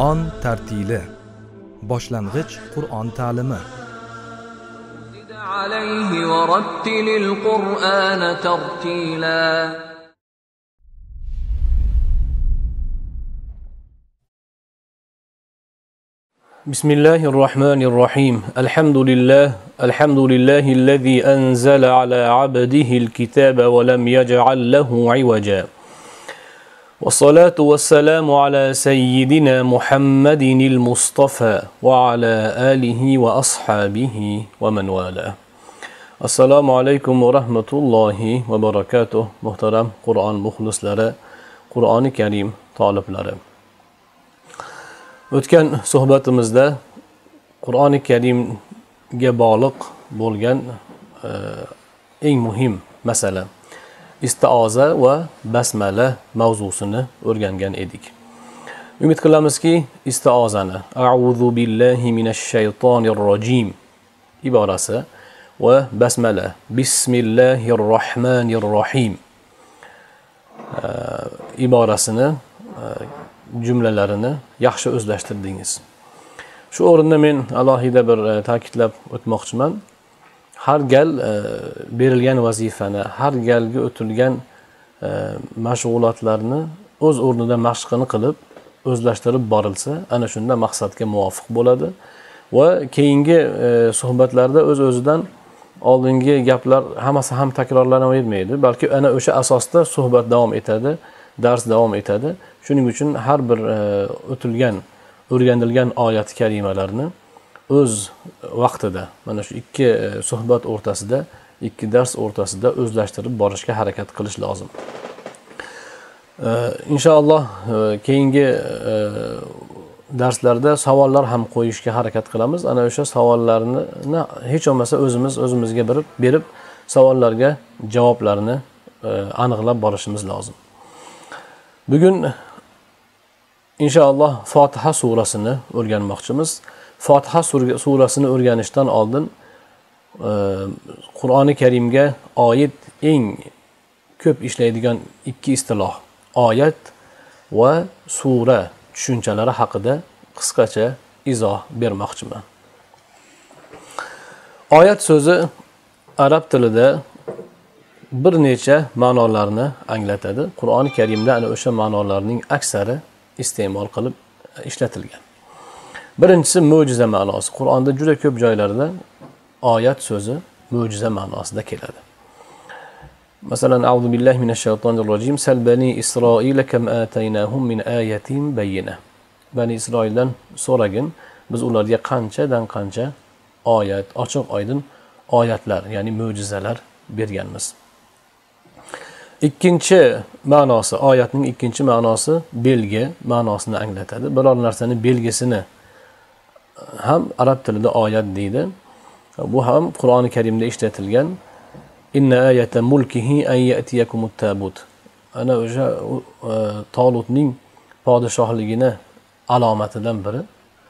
Qur'on tartili. Boshlang'ich Qur'on ta'limi. عليه ورتل القرآن ترتيلا. بسم الله الرحمن الرحيم. الحمد لله الذي أنزل على عبده الكتاب ولم يجعل له عوجا. والصلاة والسلام على سيدنا محمد المصطفى وعلى آله وأصحابه ومن والاه. Assalomu alaykum va rahmatullohi va barakatuh. Muhtaram Qur'on muxlislari, Qur'oni Karim toliblari. O'tgan suhbatimizda Qur'oni Karimga bog'liq bo'lgan eng muhim masala istioza va basmala mavzusini o'rgangan edik. Umid qilamizki, istiozani a'udhu billahi minash shaytonir rojim iborasi va basmala bismillahir rohmanir rohim iborasini jumlalarini yaxshi o'zlashtirdingiz. Shu o'rinda men alohida bir ta'kidlab o'tmoqchiman. Har gal berilgan vazifani, har galgi o'tilgan mashg'ulotlarni o'z o'rnida mashqini qilib, o'zlashtirib borilsa, ana shunda maqsadga muvofiq bo'ladi va keyingi suhbatlarda o'z-o'zidan oldingi gaplar hammasi ham takrorlanavermaydi, balki ana o'sha asosda suhbat davom etadi, dars davom etadi. Shuning uchun har bir o'rganilgan oyat karimalarni o'z vaqtida, mana shu ikki suhbat o'rtasida, ikki dars o'rtasida o'zlashtirib borishga harakat qilish lozim. Inshaalloh keyingi darslarda savollar ham qo'yishga harakat qilamiz. Ana o'sha savollarni hech bo'lmasa o'zimizga berib savollarga javoblarni aniqlab borishimiz lozim. Bugun inshaalloh Fotiha surasini o'rganmoqchimiz. Fotiha surasini o'rganishdan oldin Qur'oni Karimga oid eng ko'p ishlaydigan ikki istiloh, oyat va sura tushunchalari haqida qisqacha izoh bermoqchiman. Oyat so'zi arab tilida bir necha ma'nolarni anglatadi. Qur'oni Karimda ana o'sha ma'nolarning aksari iste'mol qilib ishlatilgan. Birinchisi mo'jiza ma'nosi. Qur'onda juda ko'p joylarda oyat so'zi mo'jiza ma'nosida keladi. Masalan, a'udhu billahi minash shaytonir rojim. Sal bani Isroila kam ataynahum min ayatin bayyinah. Bani Isroildan so'ragin, biz ularga qanchadan qancha oyat, ochiq oydin oyatlar, ya'ni mo'jizalar berganmiz. Ikkinchi ma'nosi, oyatning ikkinchi ma'nosi belgi ma'nosini anglatadi. Biror narsani belgisini ham arab tilida oyat deydi. Bu ham Qur'oni Karimda ishlatilgan. Inna ayata mulkihi an ya'tiyakumut tabut. Ana o'sha Tolutning podshohligini alomatidan biri.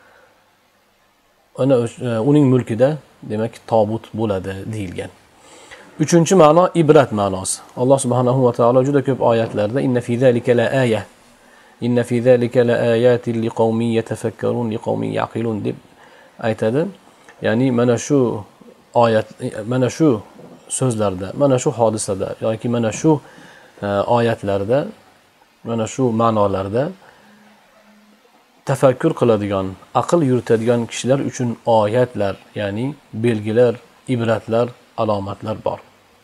Ana uning mulkida demak tobut bo'ladi deyilgan. Uchinchi ma'no ibrat ma'nosi. Alloh subhanahu va taolo juda ko'p oyatlarda inna fi zalika la aya, inna fi zalika la ayatin liqaumin yatafakkarun liqaumin yaqilun deb aytadi. Ya'ni mana shu oyat, mana shu so'zlarda, mana shu hodisada yoki mana shu oyatlarda, mana shu ma'nolarda tafakkur qiladigan, aql yuritadigan kishilar uchun oyatlar, ya'ni belgilar, ibratlar, alomatlar bor.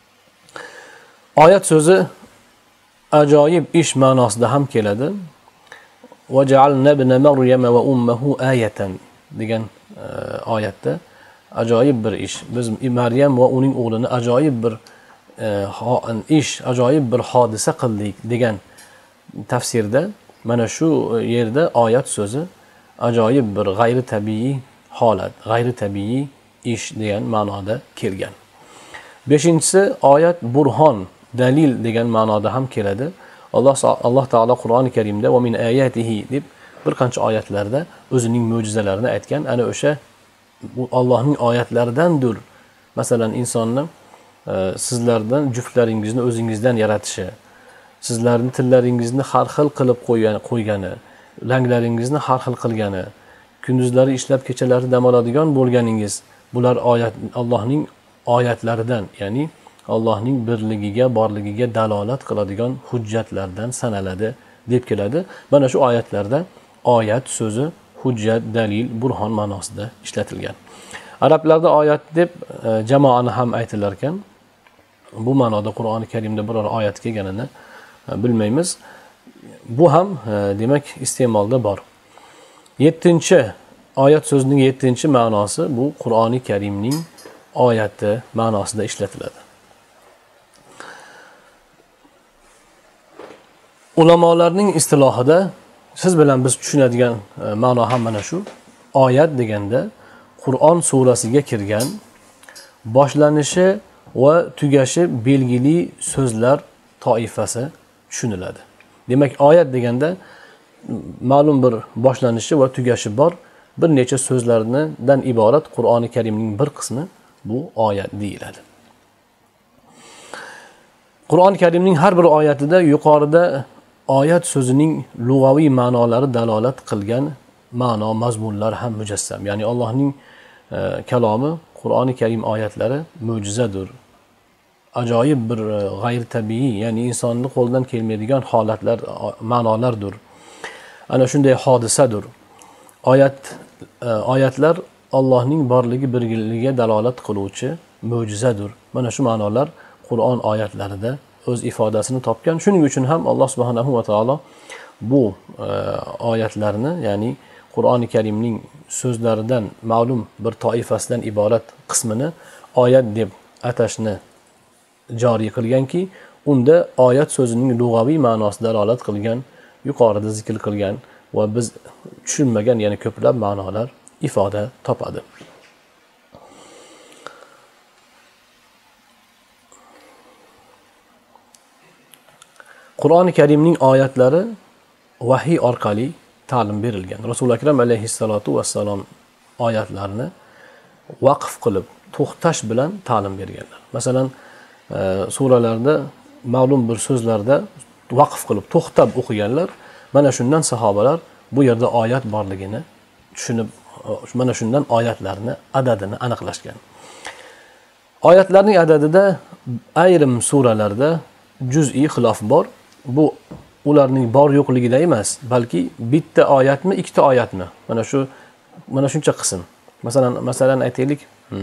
Oyat so'zi ajoyib ish ma'nosida ham keladi. Va ja'alna ibna Maryama va ummuhu ayatan degan oyatda ajoyib bir ish. Biz Maryam va uning o'g'lini ajoyib bir ish, ajoyib bir hodisa qildik degan tafsirda mana shu yerda oyat so'zi ajoyib bir g'ayri tabiiy holat, g'ayri tabiiy ish degan ma'noda kelgan. Beshinchisi oyat burhon, dalil degan ma'noda ham keladi. Alloh taolo Qur'oni Karimda va min ayatihi deb bir qancha oyatlarda o'zining mo'jizalarini aytgan. Ana o'sha Allohning oyatlaridandir. Masalan, insonni sizlardan juftlaringizni o'zingizdan yaratishi, sizlarning tillaringizni har xil qilib qo'ygani, langlaringizni har xil qilgani, kunduzlari ishlab kechalari dam oladigan bo'lganingiz, bular Allohning oyatlaridan, ya'ni Allohning birligiga, borligiga dalolat qiladigan hujjatlardan sanaladi deb keladi. Mana shu oyatlarda oyat so'zi hujjat, dalil, burhon ma'nosida ishlatilgan. Arablarda oyat deb jamoani ham aytilar ekan. Bu ma'noda Qur'oni Karimda biror oyat kelganini bilmaymiz. Bu ham demak iste'molda bor. 7-oyat so'zining 7-ma'nosi bu Qur'oni Karimning oyati ma'nosida ishlatiladi. Ulamolarning istilohida siz bilan biz tushunadigan ma'no ham mana shu. Oyat deganda Qur'on surasiga kirgan boshlanishi va tugashi belgili so'zlar toifasi tushuniladi. Demak, oyat deganda ma'lum bir boshlanishi va tugashi bor bir necha so'zlardan iborat Qur'oni Karimning bir qismi bu oyat deyiladi. Qur'oni Karimning har bir oyatida yuqorida oyat so'zining lug'aviy ma'nolari dalolat qilgan ma'no, mazmunlar ham mujassam. Ya'ni Allohning kalomi, Qur'oni Karim oyatlari mo'jizadir. Ajoyib bir g'ayri tabiiy, ya'ni insonning qo'ldan kelmaydigan holatlar, ma'nolardir. Ana shunday hodisadir. Oyatlar Allohning borligi, birligiga dalolat qiluvchi mo'jizadir. Mana shu ma'nolar Qur'on oyatlarida o'z ifodasini topgan. Shuning uchun ham Alloh subhanahu va taolo bu oyatlarni, ya'ni Qur'oni Karimning so'zlaridan ma'lum bir toifasidan iborat qismini oyat deb atashni joriy qilganki, unda oyat so'zining lug'aviy ma'nosida dalolat qilgan, yuqorida zikr qilgan va biz tushunmagan yana ko'plab ma'nolar ifoda topadi. Qur'oni Karimning oyatlari vahiy orqali ta'lim berilgan. Rasul akram alayhissalatu vassalom oyatlarni vaqf qilib, to'xtash bilan ta'lim berganlar. Masalan, suralarda ma'lum bir so'zlarda vaqf qilib, to'xtab o'qiganlar. Mana shundan sahobalar bu yerda oyat borligini tushunib, mana shundan oyatlarni adadini aniqlashgan. Oyatlarning adadida ayrim suralarda juz'iy xilof bor. Bu ularning bor yo'qligida emas, balki bitta oyatmi, ikkita oyatmi? Mana shuncha qism. Masalan aytaylik,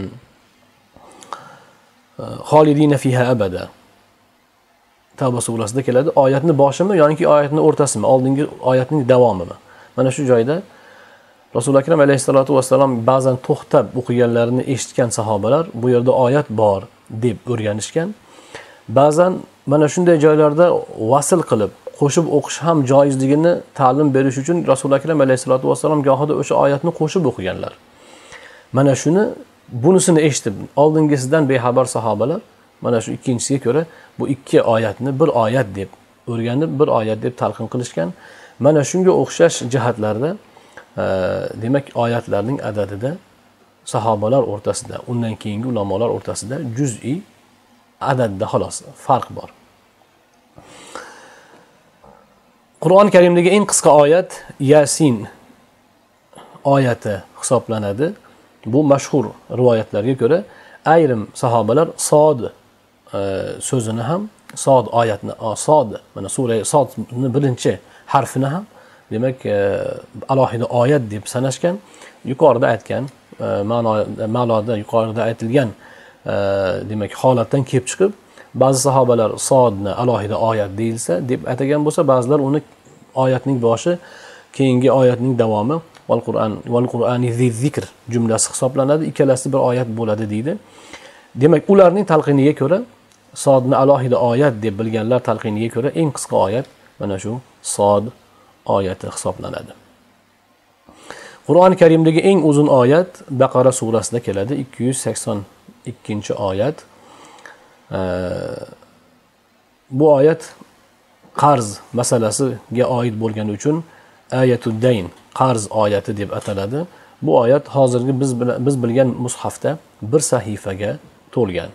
Xolidina fiha abada. Tavba surasida keladi. Oyatni boshimi yoki oyatning o'rtasimi, oldingi oyatning davomimi? Mana shu joyda Rasul akram alayhissalatu vassalom ba'zan to'xtab o'qiganlarini eshitgan sahobalar bu yerda oyat bor deb o'rganishgan. Ba'zan mana shunday joylarda vasl qilib, qo'shib o'qish ham joizligini ta'lim berish uchun Rasul akram alayhissalatu vassalom gohida o'sha oyatni qo'shib o'qiganlar. Mana bunisini eshitib, oldingisidan bexabar sahobalar mana shu ikkinchisiga ko'ra bu ikki oyatni bir oyat deb o'rganib, bir oyat deb talqin qilishgan. Mana shunga o'xshash jihatlarda demak oyatlarning adadida sahobalar o'rtasida, undan keyingi ulamolar o'rtasida juz'iy adadda xolos farq bor. Qur'oni Karimdagi eng qisqa oyat Yasin oyati hisoblanadi. Bu mashhur rivoyatlarga ko'ra ayrim sahobalar Sod so'zini ham, Sod oyatni, Sod, mana sura Sodning birinchi harfini ham demak alohida oyat deb sanashgan. Yuqorida aytgan ma'noda yuqorida aytilgan demak holatdan kelib chiqib, ba'zi sahobalar Sodni alohida oyat deyilsa deb atagan bo'lsa, ba'zilar uni oyatning boshi, keyingi oyatning davomi val Qur'ani zikr jumlasi hisoblanadi. Ikkalasi bir oyat bo'ladi deydi. Demak, ularning talqiniga ko'ra, Sodni alohida oyat deb bilganlar talqiniga ko'ra eng qisqa oyat mana shu Sod oyati hisoblanadi. Qur'oni Karimdagi eng uzun oyat Baqara surasida keladi, 282-oyat. Bu oyat qarz masalasiga oid bo'lgani uchun ayatud dayn, qarz oyati deb ataladi. Bu oyat hozirgi biz bilgan mushafda bir sahifaga to'lgan.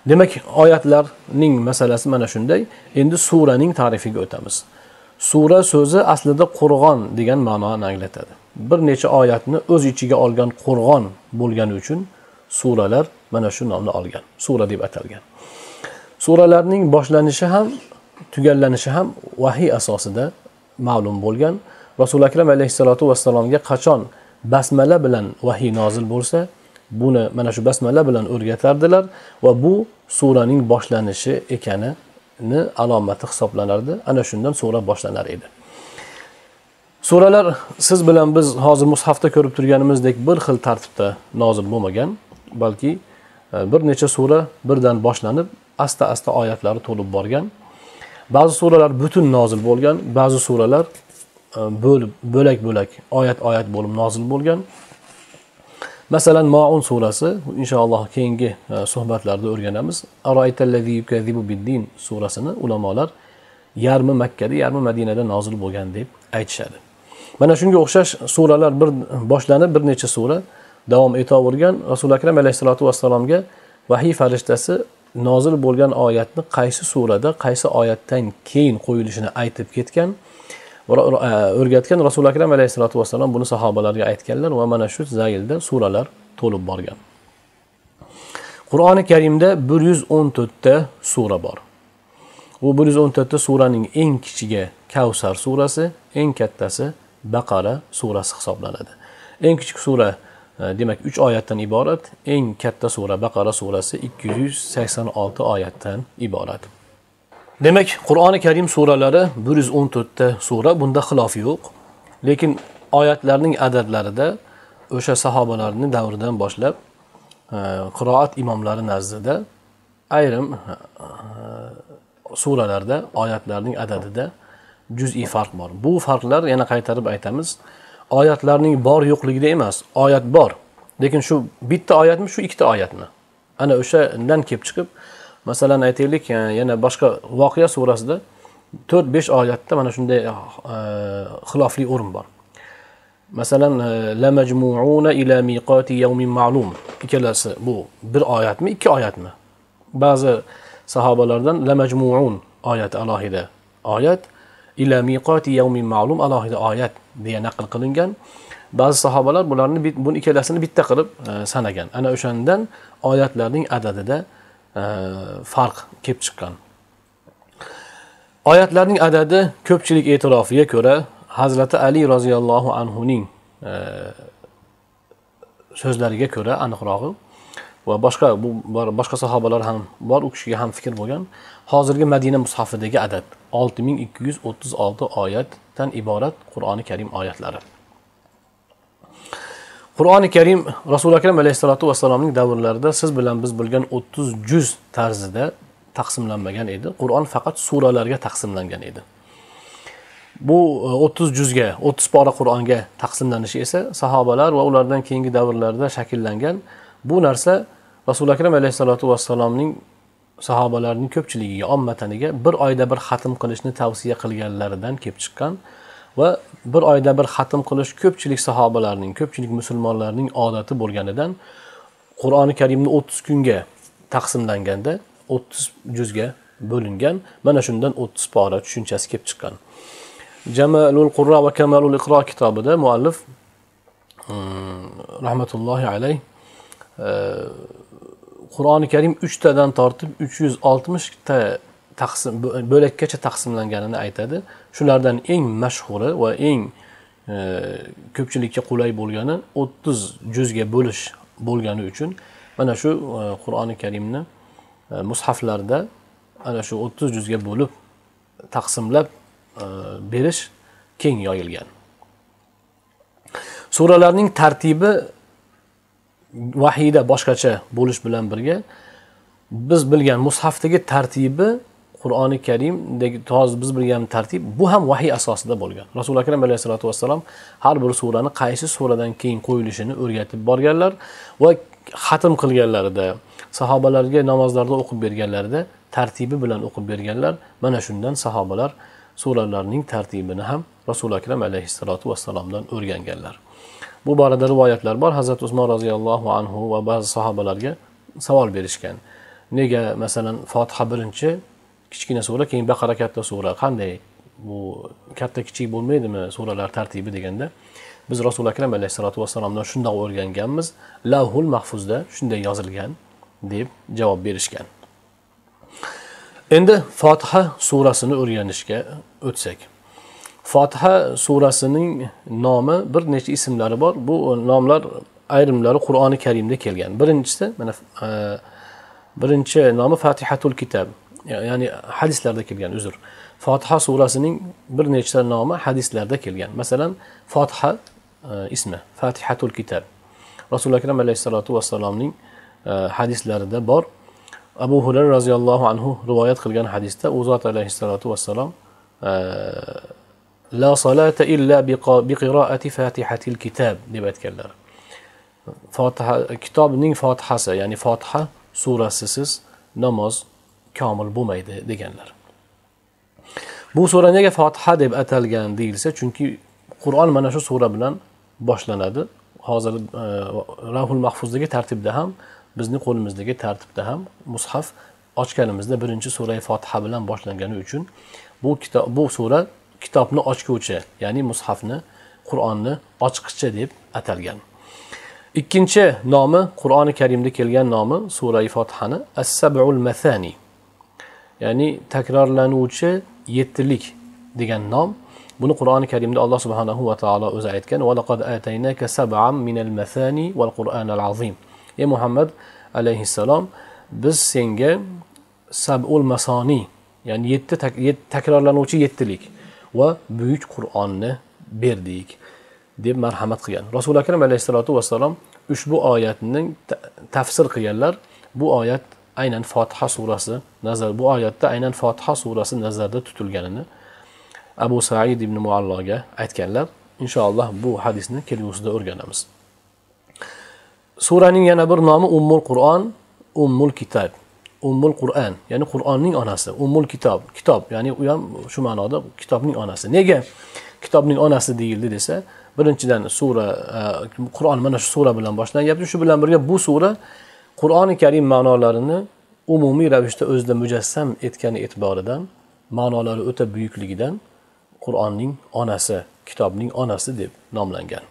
Demak, oyatlarning masalasi mana shunday. Endi suraning ta'rifiga o'tamiz. Sura so'zi aslida qo'rg'on degan ma'noni anglatadi. Bir necha oyatni o'z ichiga olgan qo'rg'on bo'lgani uchun suralar mana shu nomni olgan. Sura deb atalgan. Suralarning boshlanishi ham, tugallanishi ham vahiy asosida ma'lum bo'lgan. Rasul akram alayhisolatu vassalomga qachon basmala bilan vahiy nozil bo'lsa, buni mana shu basmala bilan o'rgatardilar va bu suraning boshlanishi ekanini alomati hisoblanardi. Ana shundan sura boshlanar edi. Suralar siz bilan biz hozir mushafda ko'rib turganimizdek bir xil tartibda nozil bo'lmagan, balki bir necha sura birdan boshlanib, asta-asta oyatlari to'lib borgan. Ba'zi suralar butun nozil bo'lgan, ba'zi suralar bo'lak-bo'lak, oyat-oyat bo'lib nozil bo'lgan. Masalan, Maun surasi, inshaalloh keyingi suhbatlarda o'rganamiz. Aroytallazi yukazibu biddin surasini ulamolar yarmi Makkada, yarmi Madinada nozil bo'lgan deb aytishadi. Mana shunga o'xshash suralar bir boshlanib, bir necha sura davom etavergan. Rasul akram alayhisolatu vassalomga vahiy farishtasi nozil bo'lgan oyatni qaysi surada, qaysi oyatdan keyin qo'yilishini aytib ketgan, o'rgatgan. Rasul akram alayhisolatu vassalom buni sahobalarga aytganlar va mana shu zaylda suralar to'lib borgan. Qur'oni Karimda 114 ta sura bor. Bu 114 ta suraning eng kichigi Kavsar surasi, eng kattasi Baqara surasi hisoblanadi. Eng kichik sura demak 3 oyatdan iborat, eng katta sura Baqara surasi 286 oyatdan iborat. Demak, Qur'oni Karim suralari 114 ta sura, bunda xilof yo'q. Lekin oyatlarning adadlarida o'sha sahobalarning davridan boshlab qiroat imomlari nazdida ayrim suralarda oyatlarning adadida juz'iy farq bor. Bu farqlar yana qaytarib aytamiz, oyatlarning bor yo'qligida emas, oyat bor. Lekin shu bitta oyatmi, shu ikkita oyatmi? Ana o'shadan kelib chiqib, masalan aytaylik, yana boshqa Voqea surasida 4-5 oyatda mana shunday xilofli o'rin bor. Masalan, la majmu'una ila miqati yawmin ma'lum. Ikkalasi bu bir oyatmi, ikki oyatmi? Ba'zi sahobalardan la majmu'un oyat alohida oyat, ila miqati yawmin ma'lum alohida oyat deya naql qilingan. Ba'zi sahobalar bularni buni ikkalasini bitta qilib sanagan. Ana o'shandan oyatlarning adadida farq kelib chiqqan. Oyatlarning adadi ko'pchilik e'tirofiga ko'ra Hazrati Ali roziyallohu anhuning so'zlariga ko'ra aniqrog'i va boshqa sahobalar ham bor, u kishiga ham fikr bo'lgan. Hozirgi Madina mushafidagi adad 6236 oyatdan iborat Qur'oni Karim oyatlari. Qur'oni Karim Rasul akram alayhisolatu vassalomning davrlarida siz bilan biz bilgan 30 juz tarzida taqsimlanmagan edi. Qur'on faqat suralarga taqsimlangan edi. Bu 30 juzga, 30 pora Qur'onga taqsimlanishi esa sahobalar va ulardan keyingi davrlarda shakllangan. Bu narsa Rasul akram alayhisolatu vassalomning sahobalarning ko'pchiligiga, ommataniga bir oyda bir xatm qilishni tavsiya qilganlaridan kelib chiqqan va bir oyda bir xatm qilish ko'pchilik sahobalarning, ko'pchilik musulmonlarning odati bo'lganidan Qur'oni Karimni 30 kunga taqsimlanganda 30 juzga bo'lingan. Mana shundan 30 pora tushunchasi kelib chiqqan. Jamalul Qurra va Kamalul Iqro kitobida muallif rahmatullohi alayh Qur'oni Karim 3 tadan tortib 360 ta bo'lakkacha taqsimlanganini aytadi. Shulardan eng mashhuri va eng ko'pchilikka qulay bo'lgani 30 juzga bo'lish bo'lgani uchun mana shu Qur'oni Karimni mushaflarda ana shu 30 juzga bo'lib taqsimlab berish keng yoyilgan. Suralarning tartibi vahiyda boshqacha bo'lish bilan birga biz bilgan mushafdagi tartibi Qur'oni Karimdagi hozir biz bilgan tartib bu ham vahiy asosida bo'lgan. Rasul akram alayhisolatu vassalom har bir surani qaysi suradan keyin qo'yilishini o'rgatib borganlar va xatm qilganlarida, sahobalarga namozlarda o'qib berganlarida tartibi bilan o'qib berganlar. Mana shundan sahobalar suralarning tartibini ham Rasul akram alayhisolatu vassalomdan o'rganganlar. Bu borada rivoyatlar bor. Hazrat Usmon roziyallohu anhu va ba'zi sahobalarga savol berishgan. Nega masalan Fotiha birinchi kichkina sura, keyin Baqara katta sura? Qanday bu katta kichik bo'lmaydimi suralar tartibi deganda, biz Rasul akram alayhisolatu vassalomdan shunday o'rganganmiz. Lavhul mahfuzda shunday yozilgan deb javob berishgan. Endi Fotiha surasini o'rganishga o'tsak. Fotiha surasining nomi bir necha ismlari bor. Bu nomlar ayrimlari Qur'oni Karimda kelgan. Birinchisi mana birinchi nomi Fatihatul Kitab. Ya'ni hadislarda kelgan, uzr. Fotiha surasining bir nechta nomi hadislarda kelgan. Masalan, Fotiha ismi Fatihatul Kitab. Rasul akram alayhisolatu vassalomning hadislarida bor. Abu Hurayra roziyallohu anhu rivoyat qilgan hadisda u zot alayhisolatu vassalom la salata illa bi qira'ati Fatihatil Kitab deb aytganlar. Fotiha kitobning Fotihasi, ya'ni Fotiha surasisiz namoz komil bo'lmaydi deganlar. Bu sura nega Fotiha deb atalgan deyilsa, chunki Qur'on mana shu sura bilan boshlanadi. Hozir Lavhul Mahfuzdagi tartibda ham, bizning qo'limizdagi tartibda ham mushaf ochganimizda birinchi sura Fotiha bilan boshlangani uchun bu sura kitobni ochguvchi, ya'ni mushafni, Qur'onni ochqichi deb atalgan. Ikkinchi nomi, Qur'oni Karimda kelgan nomi sura Fotihani As-Sab'ul Mathani, ya'ni takrorlanuvchi yettilik degan nom. Buni Qur'oni Karimda Alloh subhanahu va taolo o'zi aytgan: "Va laqad ataynaka sab'an minal mathani wal Qur'anal azim." Ey Muhammad alayhissalom, biz senga sab'ul masoni, ya'ni takrorlanuvchi yettilik va buyuk Qur'onni berdik deb marhamat qilgan. Rasul akram alayhisolatu vassalom ushbu oyatning tafsir qilganlar. Bu oyat aynan Fotiha surasi bu oyatda aynan Fotiha surasi nazarda tutilganini Abu Sa'id ibn Mualloga aytganlar. Inshaalloh bu hadisni kelgusida o'rganamiz. Suraning yana bir nomi Ummul Qur'on, Ummul Kitob. Ummul Qur'on, ya'ni Qur'onning onasi. Ummul Kitob, kitob, ya'ni u ham shu ma'noda kitobning onasi. Nega kitobning onasi deyildi desa, birinchidan sura Qur'on mana shu sura bilan boshlanyapti. Shu bilan birga bu sura Qur'oni Karim ma'nolarini umumiy ravishda o'zida mujassam etgani e'tiboridan, ma'nolari o'ta buyukligidan Qur'onning onasi, kitobning onasi deb nomlangan.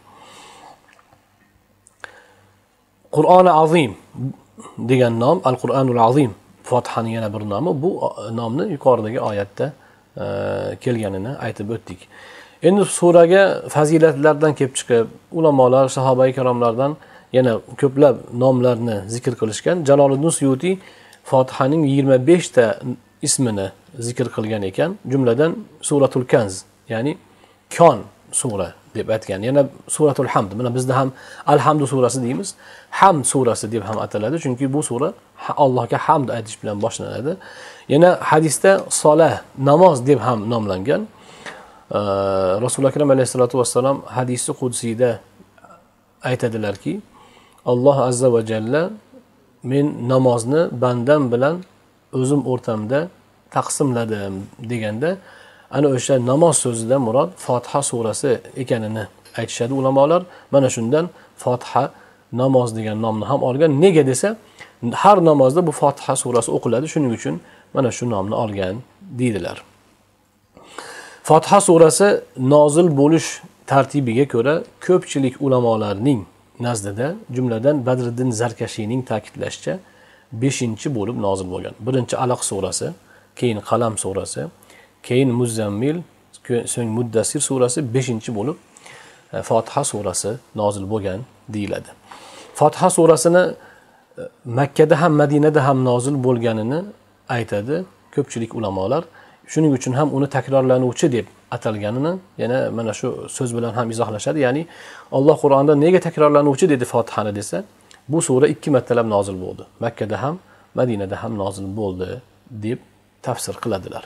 Qur'oni Azim degan nom, Al-Qur'anul Azim, Fotihaning yana bir nomi. Bu nomni yuqoridagi oyatda kelganini aytib o'tdik. Endi suraga fazilatlardan kelib chiqib, ulamolar, sahoba-i kiromlardan yana ko'plab nomlarni zikr qilishgan. Jaloliddin Suyuti Fotihaning 25 ta ismini zikr qilgan ekan. Jumladan Suratul Kanz, ya'ni kon sura deb aytgan. Yana Suratul Hamd, mana bizda ham Alhamdu surasi deymiz. Hamd surasi deb ham ataladi, chunki bu sura Allohga hamd aytish bilan boshlanadi. Yana hadisda solah, namoz deb ham nomlangan. Rasul akram alayhisolatu vassalom hadisi qudsiyda aytadilarki, Alloh azza va jalla men namozni bandam bilan o'zim o'rtamda taqsimladim deganda, ana o'sha namoz so'zidan murod Fotiha surasi ekanini aytishadi ulamolar. Mana shundan Fotiha namoz degan nomni ham olgan. Nega desa, har namozda bu Fotiha surasi o'qiladi, shuning uchun mana shu nomni olgan deydilar. Fotiha surasi nozil bo'lish tartibiga ko'ra ko'pchilik ulamolarning nazdida, jumladan Badriddin Zarkashiyning ta'kidlashicha 5-chi bo'lib nozil bo'lgan. Birinchi Alaq surasi, keyin Qalam surasi, keyin Muzammil, so'ng Muddassir surasi 5-chi bo'lib Fotiha surasi nozil bo'lgan deyiladi. Fotiha surasini Makka da ham Madinada ham nozil bo'lganini aytadi ko'pchilik ulamolar. Shuning uchun ham uni takrorlanuvchi deb atalganini yana mana shu so'z bilan ham izohlashadi. Ya'ni Alloh Qur'onda nega takrorlanuvchi dedi Fotihani desa, bu sura 2 martalab nozil bo'ldi. Makka da ham Madinada ham nozil bo'ldi deb tafsir qiladilar.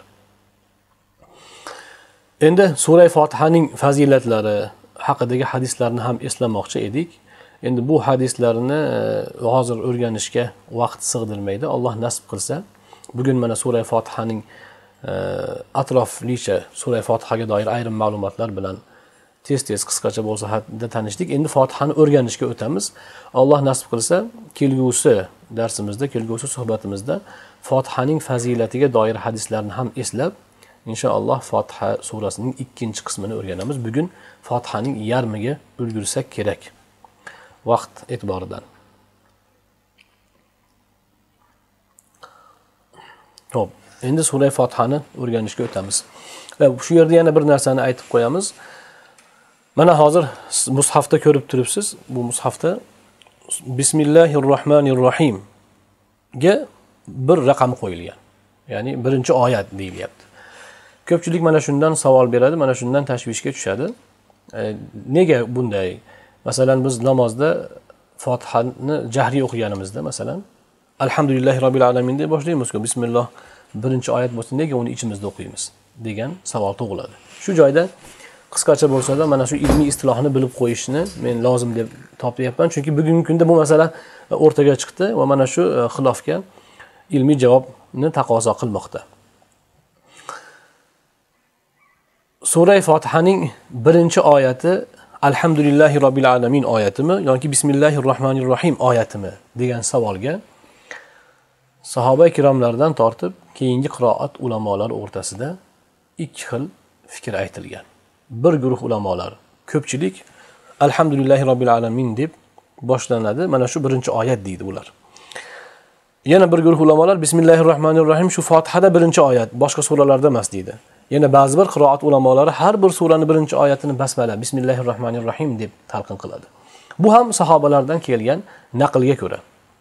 Endi sura Fotihaning fazilatlari haqidagi hadislarni ham eslamoqchi edik. Endi bu hadislarni hozir o'rganishga vaqt sig'dirmaydi. Alloh nasib qilsa, bugun mana sura Fotihaning atroflicha sura Fotihaga doir ayrim ma'lumotlar bilan tez qisqacha bo'lsa tanishdik. Endi Fotihani o'rganishga o'tamiz. Alloh nasib qilsa, kelgusi darsimizda, kelgusi suhbatimizda Fotihaning fazilatiga doir hadislarni ham eslab, inshaalloh Fotiha surasining 2-qismini o'rganamiz. Bugun Fotihaning yarmiga ulgursak kerak vaqt e'tiboridan. Xo'p, endi sura Fotihani o'rganishga o'tamiz. Va shu yerda yana bir narsani aytib qo'yamiz. Mana hozir mushafda ko'rib turibsiz. Bu mushafda Bismillahirrohmanirrohim ga bir raqam qo'yilgan. Ya'ni birinchi oyat deyilyapti. Ko'pchilik mana shundan savol beradi, mana shundan tashvishga tushadi. Nega bunday? Masalan, biz namozda Fotihani jahriy o'qiganimizda, masalan, Alhamdulillahi robbil alamin deb boshlaymiz-ku. Bismillah birinchi oyat bo'lsa, nega uni ichimizda o'qiymiz degan savol tug'iladi. Shu joyda qisqacha bo'lsa-da mana shu ilmiy istilohni bilib qo'yishni men lozim deb topyapman, chunki bugungi kunda bu masala o'rtaga chiqdi va mana shu xilofga ilmiy javobni taqozo qilmoqda. Sura Fotihaning birinchi oyati Alhamdulillahi robbil alamin oyatimi yoki Bismillahirrohmanirrohim oyatimi degan savolga sahoba ikromlardan tortib keyingi qiroat ulamolar o'rtasida ikki xil fikr aytilgan. Bir guruh ulamolar, ko'pchilik Alhamdulillahi robbil alamin deb boshlanadi. Mana shu birinchi oyat deydi ular. Yana bir guruh ulamolar Bismillahirrohmanirrohim shu Fotihada birinchi oyat, boshqa suralarda emas deydi. Yana ba'zi bir qiroat ulamolari har bir suraning birinchi oyatini basmala Bismillahirrohmanirrohim deb talqin qiladi. Bu ham sahobalardan kelgan naqlga ko'ra.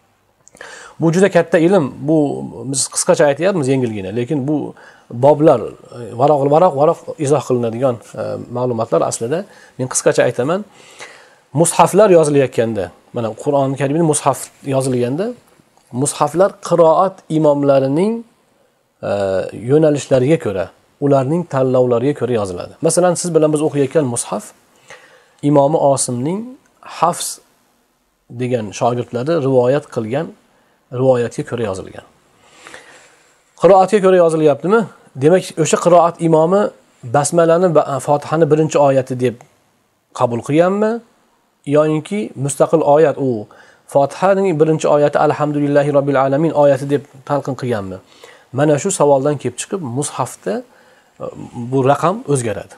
Bu juda katta ilm. Bu biz qisqacha aytyapmiz, yengilgina, lekin bu boblar varoq izoh qilinadigan ma'lumotlar aslida. Men qisqacha aytaman. Mushaflar yozilayotganda, mana Qur'oni Karimning mushaf yozilganda, mushaflar qiroat imomlarining yo'nalishlariga ko'ra, ularning tanlovlariga ko'ra yoziladi. Masalan, siz bilan biz o'qiyotgan mushaf Imomi Osimning Hafs degan shogirdlari rivoyat qilgan rivoyatga ko'ra yozilgan. Qiroatga ko'ra yozilyaptimi? Demak, o'sha qiroat imomi basmalani Fotihani birinchi oyati deb qabul qilganmi? Yoki mustaqil oyat u Fotihaning birinchi oyati Alhamdulillahi robbil alamin oyati deb talqin qilganmi? Mana shu savoldan kelib chiqib, mushafda bu raqam o'zgaradi.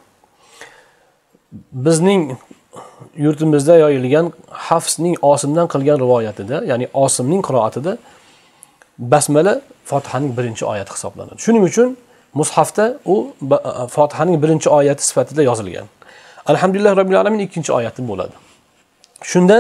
Bizning yurtimizda yoyilgan Hafsning Osimdan qilgan rivoyatida, ya'ni Osimning qiroatida basmala Fotihaning birinchi oyati hisoblanadi. Shuning uchun mushafda u Fotihaning birinchi oyati sifatida yozilgan. Alhamdulillah robbil alamin ikkinchi oyati bo'ladi. Shunda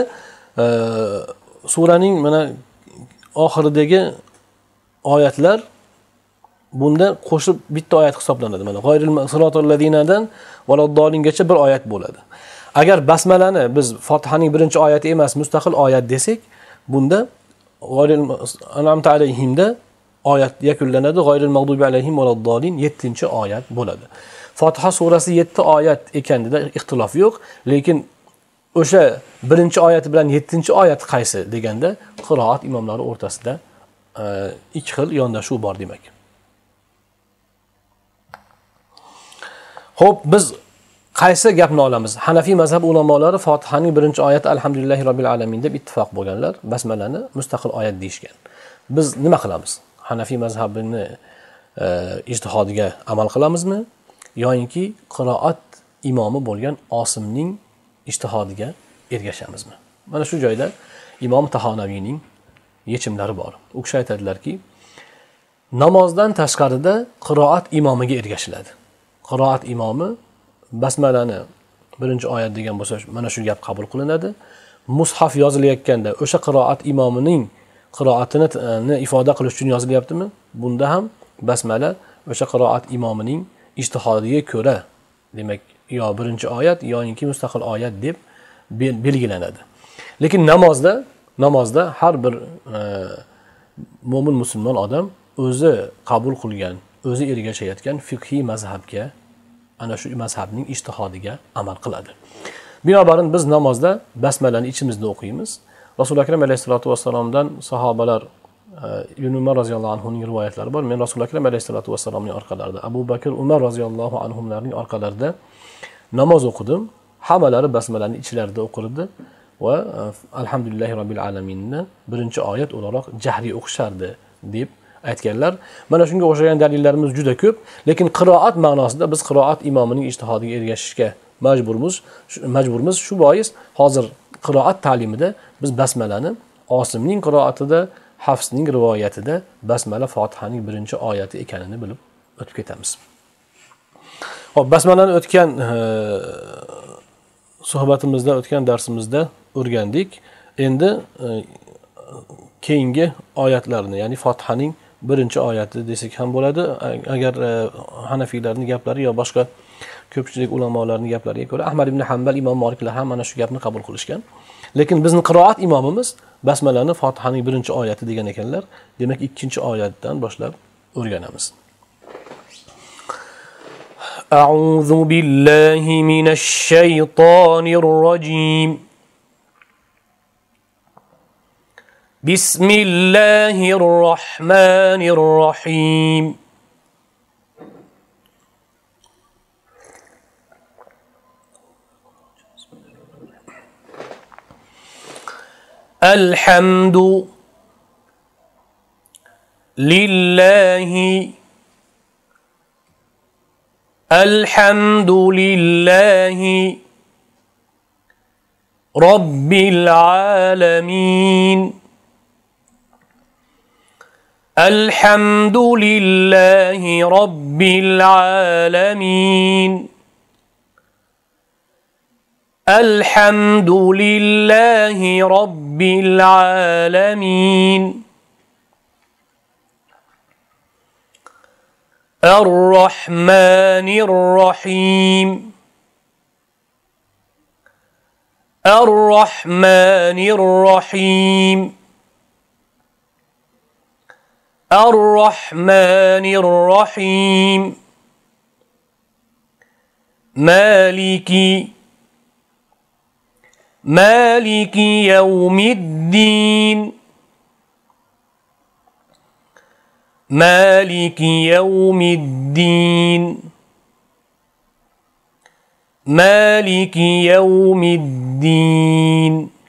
suraning mana oxiridagi oyatlar bunda qo'shib bitta oyat hisoblanadi. Mana g'oyril siratal ladinadan valaddolingacha bir oyat bo'ladi. Agar basmalani biz Fotihaning birinchi oyati emas, mustaqil oyat desak, bunda g'oyril an'amta alayhimda oyat yakunlanadi. G'oyril mag'dubi alayhim valaddolin 7-oyat bo'ladi. Fotiha surasi 7 oyat ekanida ixtilof yo'q, lekin o'sha birinchi oyati bilan 7-oyat qaysi deganda qiroat imomlari o'rtasida ikki xil yondashuv bor demak. Xo'p, biz qaysi gapni olamiz? Hanafiy mazhab ulamolari Fotihaning birinchi oyati Alhamdulillahi robbil alamin deb ittifoq bo'lganlar, basmalani mustaqil oyat deyishgan. Biz nima qilamiz? Hanafiy mazhabini ijtihodiga amal qilamizmi yoki qiroat imomi bo'lgan Osimning ijtihodiga ergashamizmi? Mana shu joyda Imom Tahonaviyning yechimlari bor. U kishi aytadilarki, namozdan tashqarida qiroat imomiga ergashiladi. Qiroat imomi basmalani birinchi oyat degan bo'lsa, mana shu gap qabul qilinadi. Mushaf yozilayotganda o'sha qiroat imomining qiroatini ifoda qilish uchun yozilyaptimi? Bunda ham basmala o'sha qiroat imomining ijtihodiga ko'ra, demak, yo birinchi oyat yoki mustaqil oyat deb belgilanadi. Lekin namozda har bir mo'min musulmon odam o'zi qabul qilgan, o'zi ergashayotgan fiqhiy mazhabga, ana shu mazhabning ijtihodiga amal qiladi. Binobarin biz namozda basmalani ichimizda o'qiymiz. Rasul akram alayhisolatu vassalomdan sahobalar Ibn Umar roziyallohu anhuning rivoyatlari bor. Men Rasul akram alayhisolatu vassalomning orqalarida, Abu Bakr, Umar roziyallohu anhumlarning orqalarida namoz o'qidim. Hammalari basmalani ichlarida o'qirdi. va alhamdulillahi robbil alaminni birinchi oyat o'laroq jahriy o'qishardi deb aytganlar. Mana shunga o'xshagan dalillarimiz juda ko'p, lekin qiroat ma'nosida biz qiroat imomining ijtihodiga ergashishga majburmiz. Shu bois hozir qiroat ta'limida biz basmalani Osimning qiroatida, Hafsning rivoyatida basmala Fotihaning birinchi oyati ekanini bilib o'tib ketamiz. Hop, basmalani o'tgan suhbatimizda, o'tgan darsimizda o'rgandik. Endi keyingi oyatlarni, ya'ni Fotihaning birinchi oyati desak ham bo'ladi. Agar Hanafiylarning gaplari yo boshqa ko'pchilik ulamolarning gaplariga ko'ra Ahmad ibn Hanbal, Imom Maliklar ham mana shu gapni qabul qilishgan. Lekin bizning qiroat imomimiz basmalani Fotihaning birinchi oyati degan ekanlar. Demak, ikkinchi oyatdan boshlab o'rganamiz. A'udhu billahi minash shaytonir rojim. Bismillahir rahmanir rahim. الحمد لله رب العالمين. الحمد لله رب العالمين. الحمد لله رب العالمين. الرحمن الرحيم. الرحمن الرحيم. الرحمن الرحيم. مالك يوم الدين. مالك يوم الدين. مالك يوم الدين.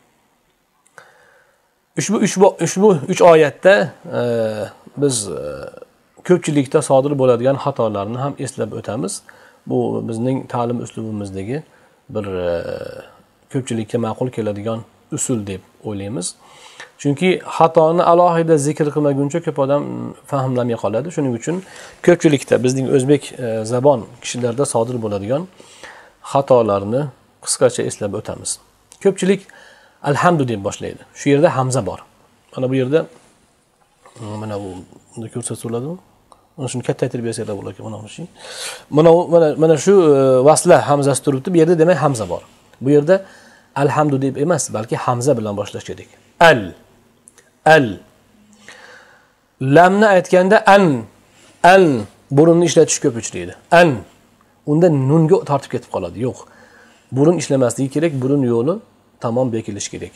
Ushbu 3 oyatda biz ko'pchilikda sodir bo'ladigan xatolarni ham eslab o'tamiz. Bu bizning ta'lim uslubimizdagi bir ko'pchilikka ma'qul keladigan usul deb o'ylaymiz. Chunki xatoni alohida zikr qilmaguncha ko'p odam fahmlamay qoladi. Shuning uchun ko'pchilikda bizning o'zbek zabon kishilarda sodir bo'ladigan xatolarni qisqacha eslab o'tamiz. Ko'pchilik alhamdu deb boshlaydi. Shu yerda hamza bor. Mana bu yerda mana bu ko'rsatiladi-mi? Mana shuni kattaytirib bersalar bo'lar ekan, mana shu vasla hamzasi turibdi. Bu yerda demak hamza bor. Bu yerda alhamdu deb emas, balki hamza bilan boshlash kerak. Al. Lamni aytganda an burunni ishlatish ko'p uchraydi. An. Unda nunga tortib ketib qoladi. Yo'q. Burun ishlamasligi kerak, burun yo'li tamom bekilishi kerak.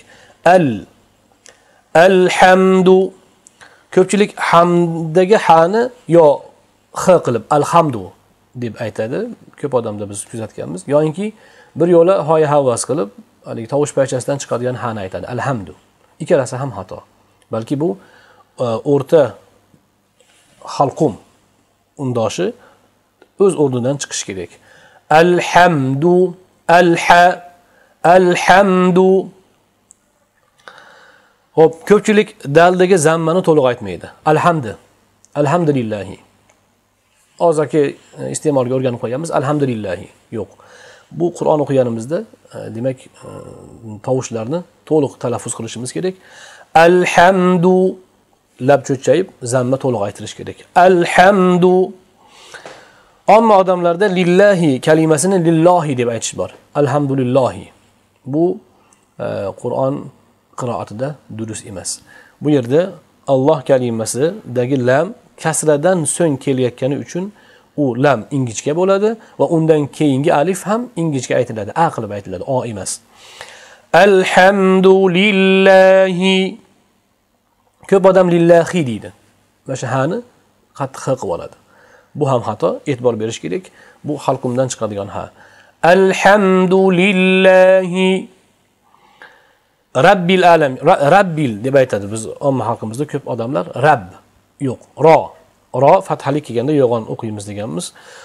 Alhamdu. Ko'pchilik hamdagi ha'ni yo x qilib alhamdu deb aytadi. Ko'p odamda biz kuzatganmiz. Yo'inki bir yo'la hoya havas qilib, hali tovush parchasidan chiqadigan ha'ni aytadi. Alhamdu. Ikkalasi ham xato. Balki bu o'rta halqum undoshi o'z o'rnidan chiqishi kerak. Alhamdu, alhamdu. Xo'p, ko'pchilik daldagi zammani to'liq aytmaydi. Alhamdulillahi. Hozirgi iste'molga o'rganib qo'yamiz. Alhamdulillahi. Yo'q. Bu Qur'on o'qiganimizda demak tovushlarni to'liq talaffuz qilishimiz kerak. Alhamdu lab cho'chchayib zamma to'liq aytilish kerak. Alhamdu. Ammo odamlarda lillahi kalimasini lillahi deb aytish bor. Alhamdulillahi. Bu Qur'on qiroatida durust emas. Bu yerda Alloh kalimasidagi lam kasradan so'ng kelayotgani uchun u lam ingichka bo'ladi va undan keyingi alif ham ingichka aytiladi. A qilib aytiladi, o emas. Alhamdulillahi. Ko'p odam lillahi deydi. Mana shu hani qattiq qilib oladi. Bu ham xato, e'tibor berish kerak. Bu halqumdan chiqadigan ha. Alhamdulillahi. Rabbil alam, Rabbil deb aytadi biz omma xalqimizda ko'p odamlar Rabb yo'q. Ro fathali kelganda yo'g'on o'qiymiz deganmiz.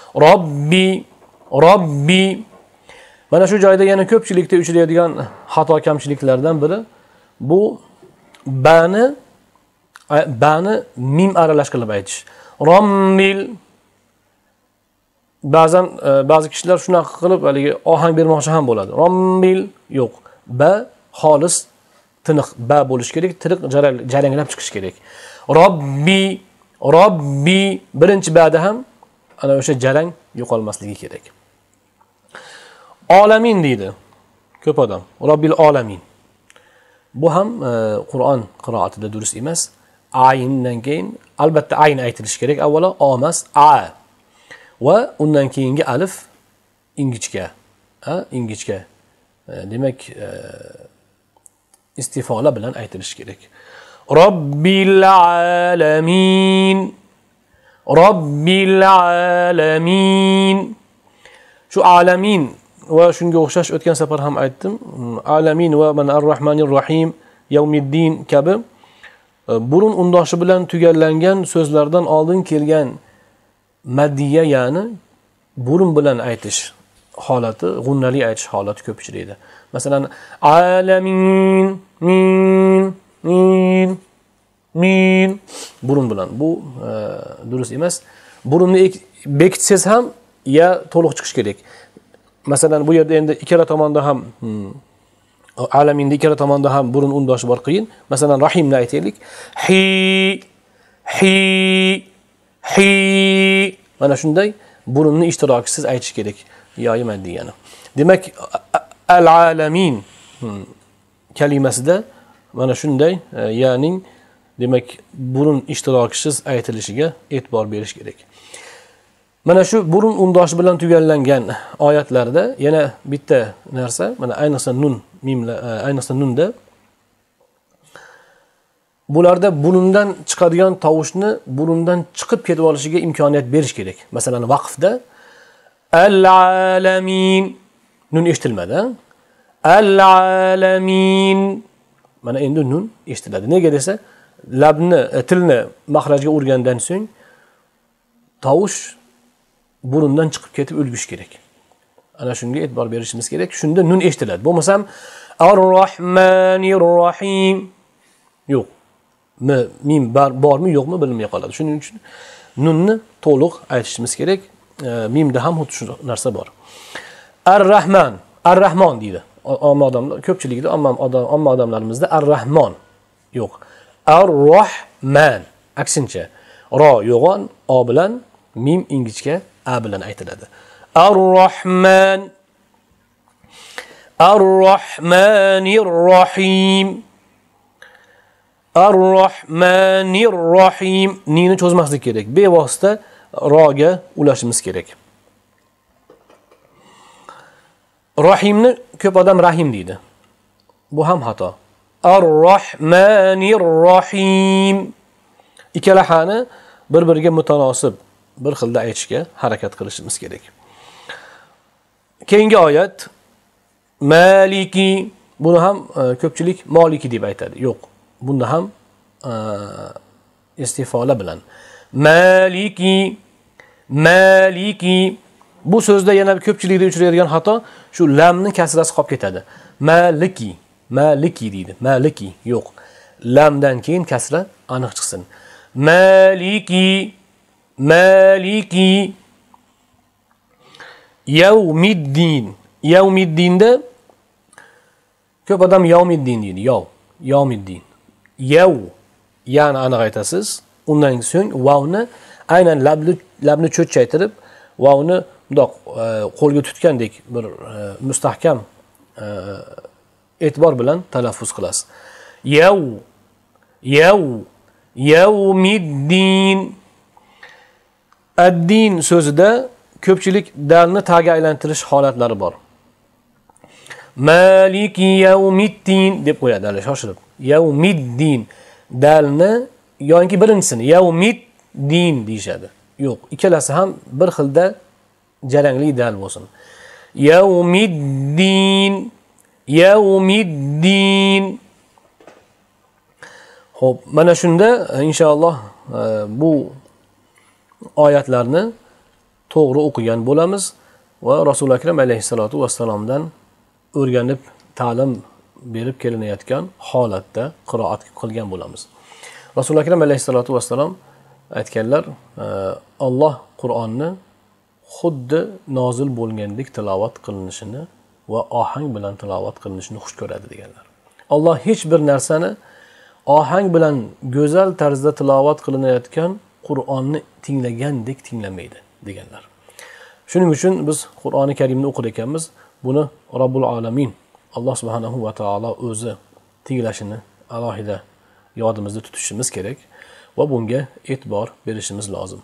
Robbi. Mana shu joyda yana ko'pchilikda uchraydigan xato kamchiliklardan biri bu bani mim aralash qilib aytish. Rombil. Ba'zi kishilar shunaqa qilib haligi ohang bermoqchi ham bo'ladi. Rombil yo'q. Ba xolis tiniq ba bo'lish kerak, tiniq jaranglab chiqish kerak. Robbi birinchi ba'da ham ana o'sha jarang yo'qolmasligi kerak. Olamin deydi ko'p odam. Robbil olamin. Bu ham Qur'on qiroatida durust emas. Ayndan keyin albatta ayn aytilishi kerak. Avvalo o emas, a. Va undan keyingi alif ingichka. Ingichka. Demak istifola bilan aytilishi kerak. Robbil alamin. Robbil alamin. Shu alamin va shunga o'xshash o'tgan safar ham aytdim. Alamin va man ar-rahmanir rahim, yawmiddin kabi burun undoshi bilan tugallangan so'zlardan oldin kelgan maddiya, ya'ni burun bilan aytish holati, g'unnali aytish holati ko'p uchraydi. Masalan, alamin, min burun bilan. Bu durust emas. Burunni bekitsangiz ham ya to'liq chiqish kerak. Masalan, bu yerda endi ikkala tomonda ham alaminda ikkala tomonda ham burun undoshi bor qiyin. Masalan, rahimni aytaylik. Hi. Mana shunday burunni ishtirokisiz aytish kerak. Yo'y maddiyani. Demak, al-alamin kalimasida mana shunday, ya'ni demak burun ishtirokisiz aytilishiga e'tibor berish kerak. Mana shu burun undoshi bilan tugallangan oyatlarda yana bitta narsa, mana ayniqsa nunda bularda burundan chiqadigan tovushni burundan chiqib ketib olishiga imkoniyat berish kerak. Masalan, vaqfda al-alamin nun eshitilmadi. Al-alamin mana endi nun eshitiladi. Nega desa, tilni maxrajga urgandan so'ng tovush burundan chiqib ketib ulgish kerak. Ana shunga e'tibor berishimiz kerak. Shunda nun eshitiladi. Bo'lmasam ar-rahmanir rahim yo'q. Mim bormi yo'qmi bilmay qoladi. Shuning uchun nunni to'liq aytishimiz kerak. Mimda ham xuddi shu narsa bor. Ar-rahmon deydi. Omma odamlar ko'pchilikda omma odamlarimizda ar-rahmon yo'q. Ar-rahman aksincha ro yo'g'on o bilan, mim ingichka a bilan aytiladi. Ar-rahman, ar-rahmanir rahim. Ar-rahmanir rahim nini cho'zmaslik kerak. Bevosita roga ulashimiz kerak. Rahimni ko'p odam rahim deydi. Bu ham xato. Ar-rahmanir rahim. Ikkala hani bir-biriga mutanosib bir xilda aytishga harakat qilishimiz kerak. Keyingi oyat Maliki. Buni ham ko'pchilik Maliki deb aytadi. Yo'q. Bunda ham istifola bilan Maliki. Bu so'zda yana ko'pchilikda uchraydigan xato shu lamni kasrasi qolib ketadi. Maliki deydi. Maliki yo'q. Lamdan keyin kasra aniq chiqsin. Maliki Yawmiddinda ko'p odam yawmiddin deydi. Yawmiddin. Yani aniq aytasiz. Undan so'ng vavni aynan labni cho'chchaytirib, vavni bundoq qo'lga tutgandek bir mustahkam e'tibor bilan talaffuz qilasiz. Yawmiddin. Ad-din so'zida ko'pchilik dalni taga aylantirish holatlari bor. Maliki yawmiddin deb qo'yadi shoshilib. Yawmiddin dalni yoki birinchisini yawmiddin deyshadi. Yo'q, ikkalasi ham bir xilda jarangli dal bo'lsin. Yawmiddin yawmiddin. Xo'p, mana shunda inshaalloh bu oyatlarni to'g'ri o'qigan bo'lamiz va Rasul akram alayhissalatu vassalomdan o'rganib ta'lim berib kelinayotgan holatda qiroat qilgan bo'lamiz. Rasul akram alayhissalatu vassalom aytganlar, Alloh Qur'onni xuddi nozil bo'lgandek tilovat qilinishini va ohang bilan tilovat qilinishini xush ko'radi deganlar. Alloh hech bir narsani ohang bilan go'zal tarzda tilovat qilinayotgan Qur'onni tinglagandek tinglamaydi deganlar. Shuning uchun biz Qur'oni Karimni o'qir ekanmiz, buni Robbul Alamin Alloh subhanahu va taolo o'zi tinglashini alohida yodimizda tutishimiz kerak va bunga e'tibor berishimiz lozim.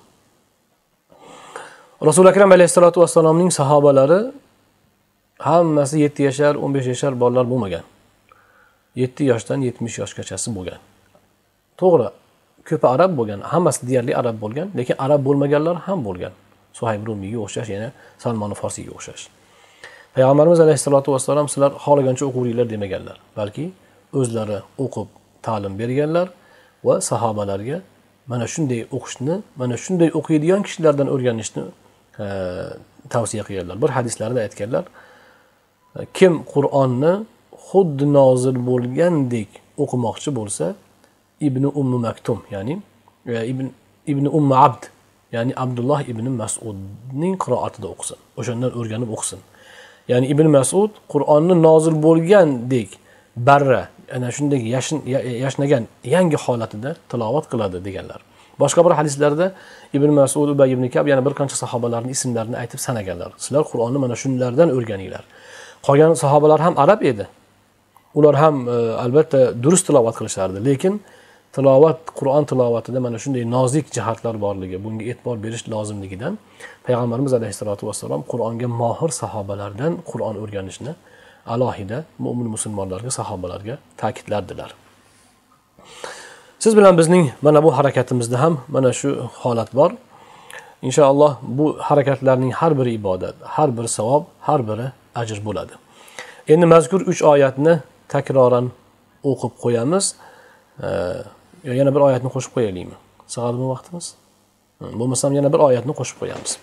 Rasul akram alayhissalatu vassalomning sahobalari hammasi 7 yoshar, 15 yoshar bolalar bo'lmagan. 7 yoshdan 70 yoshgacha bo'lgan. To'g'ri, ko'pi arab bo'lgan, hammasi deyarli arab bo'lgan, lekin arab bo'lmaganlar ham bo'lgan. Suhayb Rumiyga o'xshash, yana Salmon Forsiyga o'xshash. Payg'ambarimiz alayhissalatu vassalom sizlar xohlagancha o'qinglar demaganlar, balki o'zlari o'qib ta'lim berganlar va sahobalarga mana shunday o'qishni, mana shunday o'qiydigan kishilardan o'rganishni tavsiya qilganlar. Bir hadislarda aytganlar, kim Qur'onni xuddi nozil bo'lgandek o'qimoqchi bo'lsa, Ibn Maktum, ya'ni Ibn Abd, ya'ni Abdullah ibn Mas'udning qiroatida o'qisin. O'shandan o'rganib o'qisin. Ya'ni Ibn Mas'ud Qur'onni nozil bo'lgandek barra, ana shunday yashnagan yangi holatida tilovat qiladi deganlar. Boshqa bir hadislarda Ibn Mas'ud, Ubay ibn Kab yana bir qancha sahobalarning ismlarini aytib sanaganlar. Sizlar Qur'onni mana shunlardan o'rganinglar. Qolgan sahobalar ham arab edi. Ular ham albatta durust tilovat qilishardi, lekin tilovat, Qur'on tilovatida mana shunday nozik jihatlar borligi, bunga e'tibor berish lozimligidan Payg'ambarimiz alayhissalatu vassalom Qur'onga mohir sahobalardan Qur'on o'rganishni alohida mu'min musulmonlarga, sahobalarga ta'kidlardilar. Siz bilan bizning mana bu harakatimizda ham mana shu holat bor. Inshaalloh bu harakatlarning har biri ibodat, har biri savob, har biri ajr bo'ladi. Endi mazkur 3 oyatni takroran o'qib qo'yamiz. Yana bir oyatni qo'shib qo'yaylikmi? Sig'adimi vaqtimiz? Bo'lmasam yana bir oyatni qo'shib qo'yamiz.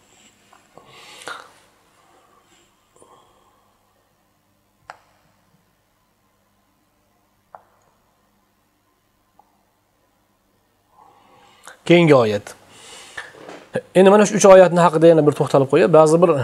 Keyingi oyat. Endi mana shu 3 oyatni haqida yana bir to'xtalib qo'yay. Ba'zi bir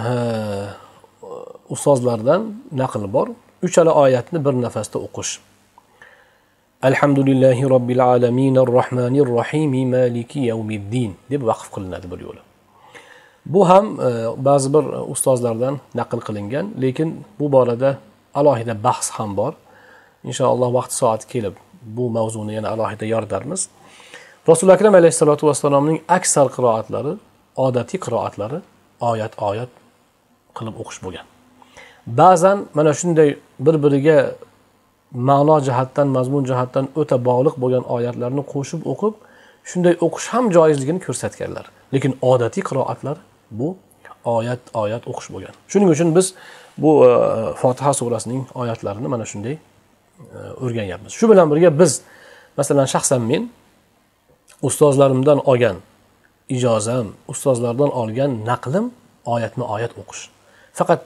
ustozlardan naql bor. 3 oyatni bir nafasda o'qish. Alhamdulillahi robbil alamin ar-rahmanir rahim maliki yawmiddin deb vaqf qilinadi bir yo'li. Bu ham ba'zi bir ustozlardan naql qilingan, lekin bu borada alohida bahs ham bor. Inshaalloh vaqt soat kelib bu mavzuni yana alohida yoritarmiz. Rasul akram alayhissalatu vassalomning aksar qiroatlari, odatiy qiroatlari oyat-oyat qilib o'qish bo'lgan. Ba'zan mana shunday bir-biriga ma'no jihatdan, mazmun jihatdan o'ta bog'liq bo'lgan oyatlarni qo'shib o'qib, shunday o'qish ham joizligini ko'rsatganlar. Lekin odatiy qiroatlar bu oyat-oyat o'qish bo'lgan. Shuning uchun biz bu Fotiha surasining oyatlarini mana shunday o'rganyapmiz. Shu bilan birga biz, masalan, shaxsan men ustozlarimdan olgan ijozam, ustozlardan olgan naqlim oyatma-oyat o'qish. Faqat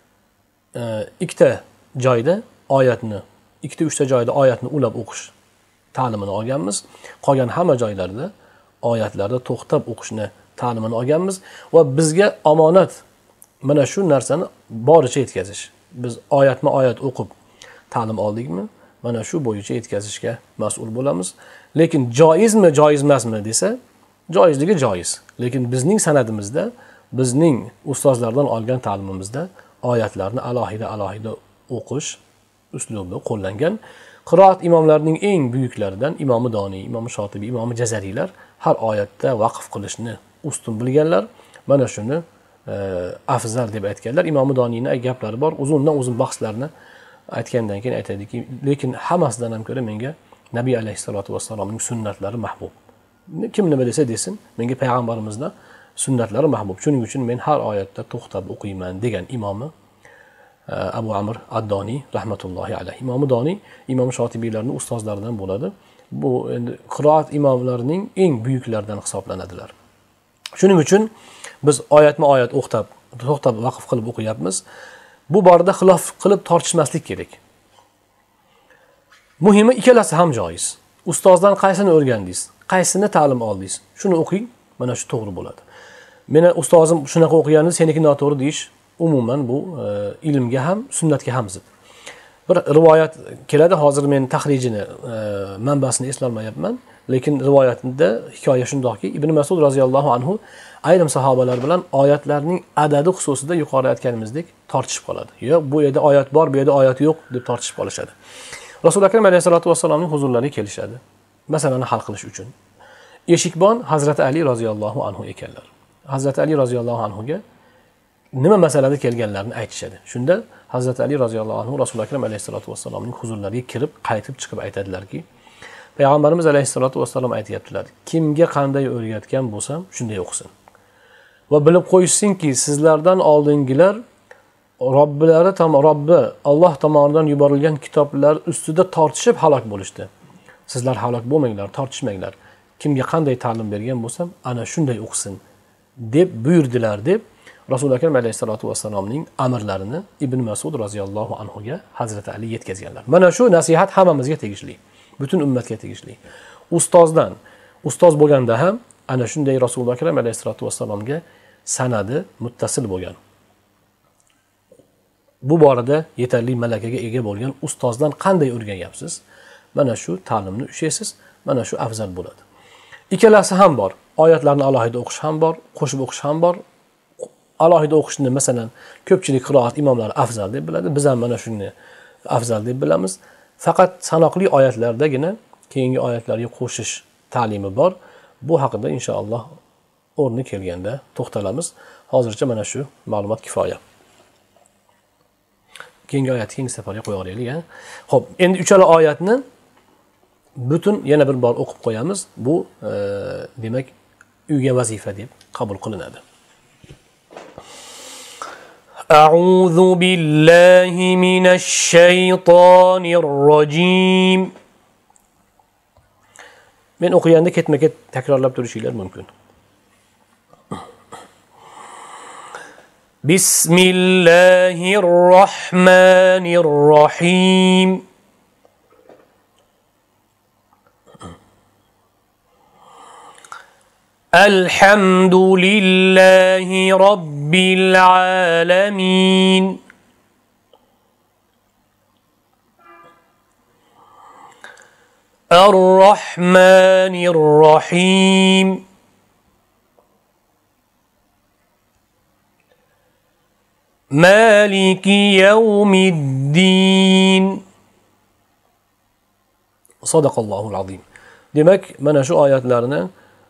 ikkita joyda oyatni, 2-3 joyda oyatni ulab o'qish ta'limini olganmiz. Qolgan hamma joylarda oyatlarda to'xtab o'qishni ta'limini olganmiz va bizga omonat mana shu narsani boricha yetkazish. Biz oyatma-oyat o'qib ta'lim oldikmi, mana shu bo'yicha yetkazishga mas'ul bo'lamiz. Lekin joizmi, joiz emasmi desa, joizligi joiz. Lekin bizning sanadimizda, bizning ustozlardan olgan ta'limimizda oyatlarni alohida o'qish uslubi qo'llangan. Qiroat imomlarining eng buyuklaridan Imom Doniy, Imom Shotibiy, Imom Jazariylar har oyatda vaqf qilishni ustun bilganlar. Mana shuni afzal deb aytganlar. Imom Doniyning gaplari bor, uzun bahslarni aytgandan keyin aytadiki, lekin hammasidan ham ko'ra menga Nabiy alayhissalatu vassalomning sunnatlari mahbub. Kim nima desa desin, menga payg'ambarimizning sunnatlari mahbub. Shuning uchun men har oyatda to'xtab o'qiyman degan imomi Abu Amr ad-Doniy rahmatullohi alayhi. Imom Doniy Imom Shotibiylarning ustozlaridan bo'ladi. Bu endi qiroat imomlarining eng buyuklaridan hisoblanadilar. Shuning uchun biz oyatma-oyat to'xtab vaqf qilib o'qiyapmiz. Bu borada xilof qilib tortishmaslik kerak. Muhimi ikkalasi ham joiz. Ustozdan qaysini o'rgandingiz, qaysini ta'lim oldingiz, shuni o'qing, mana shu to'g'ri bo'ladi. Meni ustozim shunaqa o'qiganini seniki noto'g'ri deyish umuman bu ilmga ham, sunnatga ham zid. Bir rivoyat keladi, hozir men tahrijini, manbasini eslolmayapman, lekin rivoyatida hikoya shundoqki, Ibn Mas'ud roziyallohu anhu ayrim sahobalar bilan oyatlarning adadi xususida yuqori aytganimizdek tortishib qoladi. Yo'q, bu yerda oyat bor, bu yerda oyat yo'q deb tortishib qolishadi. Rasul akram alayhisolatu vassalomning huzurlariga kelishadi. Masalani hal qilish uchun. Eshikbon Hazrat Ali roziyallohu anhu ekanlar. Hazrat Ali roziyallohu anhuga nima masalada kelganlarini aytishadi. Shunda Hazrat Ali roziyallohu anhu Rasul akram alayhisolatu vassalomning huzurlariga kirib, qaytib chiqib aytadilarki, Payg'ambarimiz alayhisolatu vassalom aytayaptilar: "Kimga qanday o'rgatgan bo'lsam, shunday o'qisin. Va bilib qo'yishsinki, sizlardan oldingilar Robbi Alloh tomonidan yuborilgan kitoblar ustida tortishib halok bo'lishdi. Sizlar halok bo'lmanglar, tortishmanglar. Kimga qanday ta'lim bergan bo'lsam, ana shunday o'qisin" deb buyurdilar deb Rasul akram alayhisolatu vassalomning amrlarini Ibn Mas'ud roziyallohu anhuga Hazrat Ali yetkazganlar. Mana shu nasihat hammamizga tegishli, butun ummatga tegishli. Ustoz bo'lganda ham ana shunday Rasul akram alayhisolatu vassalomga sanadi muttasil bo'lgan. Bu borada yetarli malakaga ega bo'lgan ustozdan qanday o'rganyapsiz? Mana shu ta'limni ushlaysiz, mana shu afzal bo'ladi. Ikkalasi ham bor. Oyatlarni alohida o'qish ham bor, qo'shib o'qish ham bor. Alohida o'qishni masalan ko'pchilik qiroat imomlari afzal deb biladi. Biz ham mana shuni afzal deb bilamiz. Faqat sanoqli oyatlardagina keyingi oyatlarga qo'shish ta'limi bor. Bu haqida inshaalloh o'rni kelganda to'xtalamiz. Hozircha mana shu ma'lumot kifoya. Keyingi oyatni keyingi safarga qo'ya olaylik. Xo'p, endi uchala oyatni butun yana bir bor o'qib qo'yamiz. Bu demak uyga vazifa deb qabul qilinadi. A'udhu billahi minash shaytonir rojim. Men o'qiganda ketma-ket takrorlab turishinglar mumkin. Bismillahir rohmanir rohim. Elhamdülillahi Rabbil alemin. Er-Rahmanir-Rahim. Maliki yevmiddin. Sadaqallohul azim. Demak, mana shu oyatlarni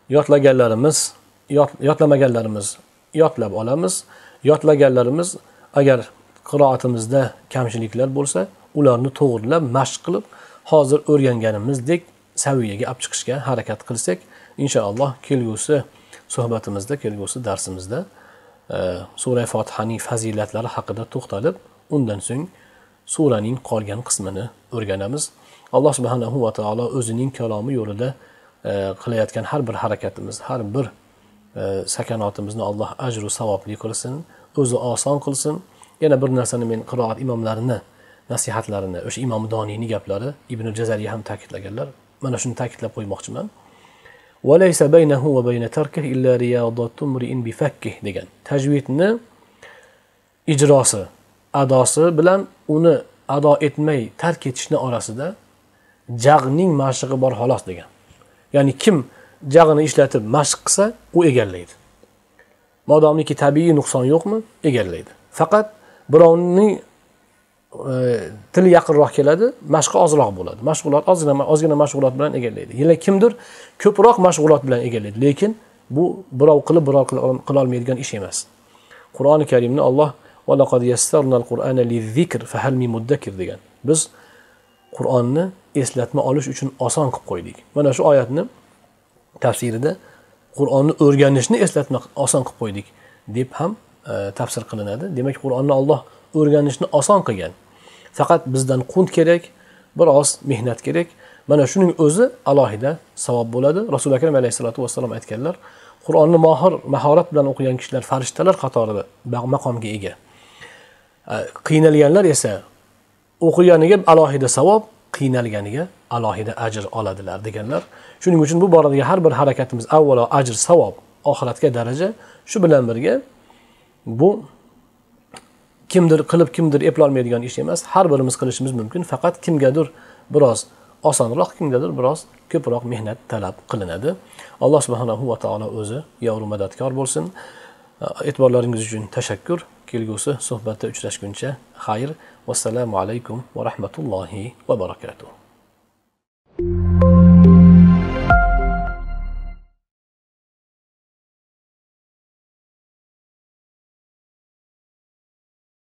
yodlamaganlarimiz yodlab olamiz. Yodlaganlarimiz agar qiroatimizda kamchiliklar bo'lsa, ularni to'g'rilab, mashq qilib, hozir o'rganganimizdek saviyaga olib chiqishga harakat qilsak, inshaalloh kelgusi suhbatimizda, kelgusi darsimizda sura Fotihaning fazilatlari haqida to'xtalib, undan so'ng suraning qolgan qismini o'rganamiz. Alloh subhanahu va taolo o'zining kalomi yo'lida qilayotgan har bir harakatimiz, har bir sakanotimizni Alloh ajru savobli qilsin, o'zi oson qilsin. Yana bir narsani men qiroat imomlarini nasihatlarini, o'sha Imom Doniyning gaplari Ibn Jazariy ham ta'kidlaganlar. Mana shuni ta'kidlab qo'ymoqchiman. Va laysa baynahu va bayna tarkihi illa riyadatu mri'in bi fakkih degan. Tajvidni ijrosi, adosi bilan uni ado etmay tark etishni orasida jag'ning mashqi bor xolos degan. Ya'ni kim jag'ini ishlatib mashq qilsa, u egallaydi. Modomiki tabiiy nuqson yo'qmi, egallaydi. Faqat birovning tili yaqinroq keladi, mashqi ozroq bo'ladi. Mashg'ulot ozgina mashg'ulot bilan egallaydi. Yana kimdir ko'proq mashg'ulot bilan egallaydi, lekin bu birov qila olmaydigan ish emas. Qur'oni Karimni Alloh va laqad yassarnal Qur'ana lizikr fa hal min mudakkir degan. Biz Qur'onni eslatma olish uchun oson qilib qo'ydik. Mana shu oyatni tafsirida Qur'onni o'rganishni eslatmoq oson qilib qo'ydik deb ham tafsir qilinadi. Demak, Qur'onni Alloh o'rganishni oson qilgan. Faqat bizdan qunt kerak, biroz mehnat kerak. Mana shuning o'zi alohida savob bo'ladi. Rasul akram alayhisolatu vassalom aytganlar, Qur'onni mahorat bilan o'qigan kishilar farishtalar qatorida maqomga ega. Qiynalganlar esa o'qiganiga alohida savob, qiynalganiga alohida ajr oladilar deganlar. Shuning uchun bu boradagi har bir harakatimiz avvalo ajr, savob, oxiratga daraja. Shu bilan birga bu kimdir qilib, kimdir eplolmaydigan ish emas. Har birimiz qilishimiz mumkin. Faqat kimgadir biroz osonroq, kimgadir biroz ko'proq mehnat talab qilinadi. Alloh subhanahu va taolo o'zi yovru madadkor bo'lsin. E'tiborlaringiz uchun tashakkur. Kelgusi suhbatda uchrashguncha xayr. Vassalomu alaykum va rahmatullohi va barakatuh.